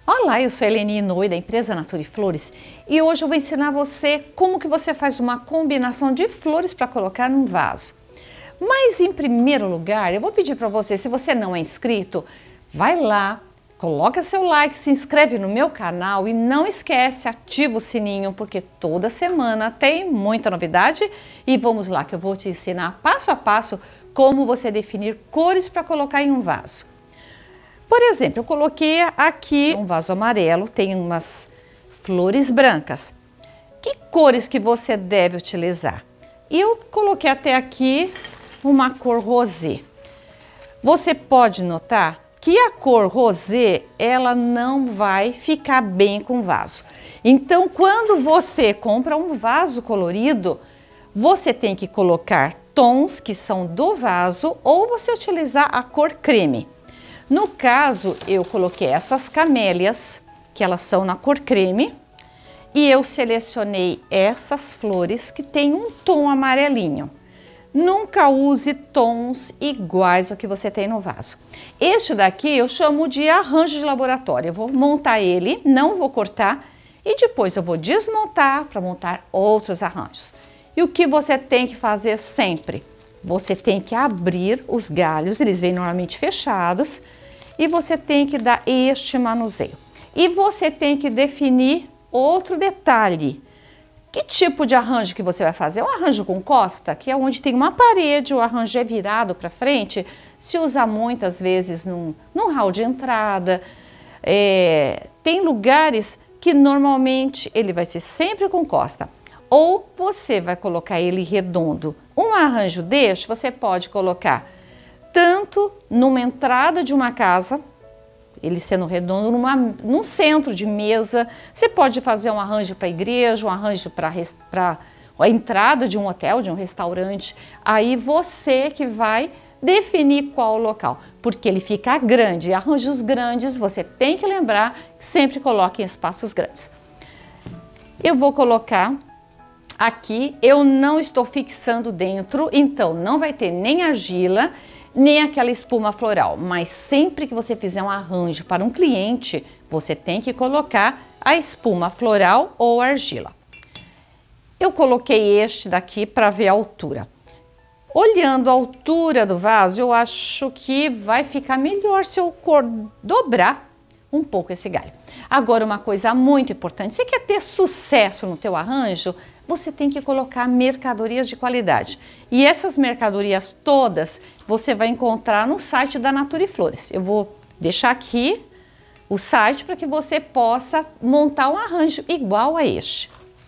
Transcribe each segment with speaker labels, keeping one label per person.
Speaker 1: Olá, eu sou a Eleni Inoue da empresa Nature Flores e hoje eu vou ensinar você como que você faz uma combinação de flores para colocar num vaso. Mas em primeiro lugar, eu vou pedir para você, se você não é inscrito, vai lá, coloca seu like, se inscreve no meu canal e não esquece, ativa o sininho porque toda semana tem muita novidade e vamos lá que eu vou te ensinar passo a passo como você definir cores para colocar em um vaso. Por exemplo, eu coloquei aqui um vaso amarelo, tem umas flores brancas. Que cores que você deve utilizar? Eu coloquei até aqui uma cor rosé. Você pode notar que a cor rosé, ela não vai ficar bem com o vaso. Então, quando você compra um vaso colorido, você tem que colocar tons que são do vaso ou você utilizar a cor creme. No caso, eu coloquei essas camélias, que elas são na cor creme, e eu selecionei essas flores que tem um tom amarelinho. Nunca use tons iguais ao que você tem no vaso. Este daqui eu chamo de arranjo de laboratório. Eu vou montar ele, não vou cortar, e depois eu vou desmontar para montar outros arranjos. E o que você tem que fazer sempre? Você tem que abrir os galhos, eles vêm normalmente fechados, e você tem que dar este manuseio. E você tem que definir outro detalhe. Que tipo de arranjo que você vai fazer? Um arranjo com costa, que é onde tem uma parede, o arranjo é virado para frente, se usa muitas vezes num hall de entrada. Tem lugares que normalmente ele vai ser sempre com costa. Ou você vai colocar ele redondo. Um arranjo deste você pode colocar tanto numa entrada de uma casa, ele sendo redondo, num centro de mesa. Você pode fazer um arranjo para a igreja, um arranjo para a entrada de um hotel, de um restaurante. Aí você que vai definir qual o local, porque ele fica grande. E arranjos grandes, você tem que lembrar que sempre coloque em espaços grandes. Eu vou colocar aqui, eu não estou fixando dentro, então não vai ter nem argila, nem aquela espuma floral, mas sempre que você fizer um arranjo para um cliente, você tem que colocar a espuma floral ou argila. Eu coloquei este daqui para ver a altura. Olhando a altura do vaso, eu acho que vai ficar melhor se eu dobrar um pouco esse galho. Agora, uma coisa muito importante, você quer ter sucesso no teu arranjo, você tem que colocar mercadorias de qualidade. E essas mercadorias todas você vai encontrar no site da Nature Flores. Eu vou deixar aqui o site para que você possa montar um arranjo igual a este.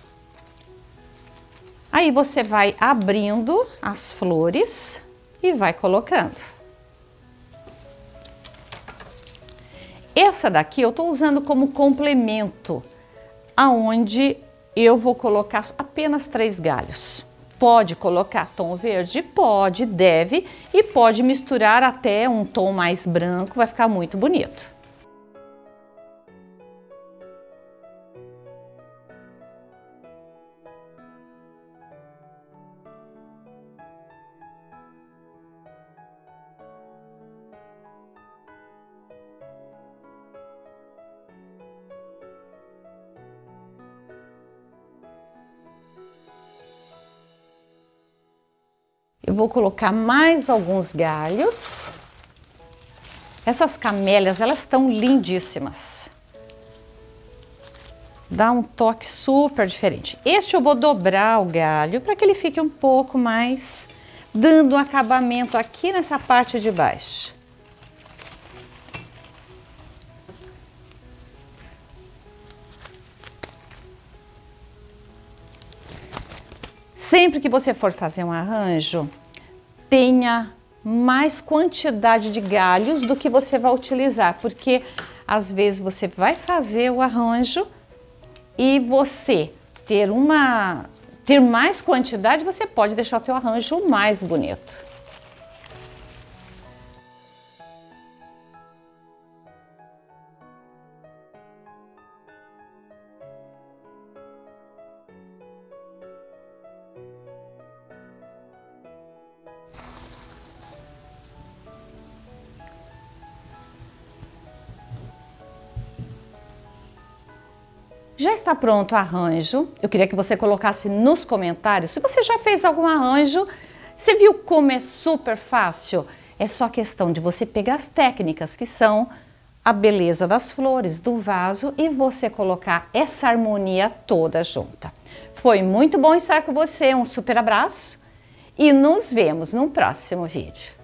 Speaker 1: Aí você vai abrindo as flores e vai colocando. Essa daqui eu estou usando como complemento, aonde eu vou colocar apenas 3 galhos. Pode colocar tom verde? Pode, deve, e pode misturar até um tom mais branco, vai ficar muito bonito. Eu vou colocar mais alguns galhos. Essas camélias, elas estão lindíssimas. Dá um toque super diferente. Este eu vou dobrar o galho para que ele fique um pouco mais, dando um acabamento aqui nessa parte de baixo. Sempre que você for fazer um arranjo, tenha mais quantidade de galhos do que você vai utilizar, porque às vezes você vai fazer o arranjo e você ter mais quantidade, você pode deixar o teu arranjo mais bonito. Já está pronto o arranjo. Eu queria que você colocasse nos comentários se você já fez algum arranjo. Você viu como é super fácil? É só questão de você pegar as técnicas que são a beleza das flores, do vaso e você colocar essa harmonia toda junta. Foi muito bom estar com você, um super abraço e nos vemos no próximo vídeo.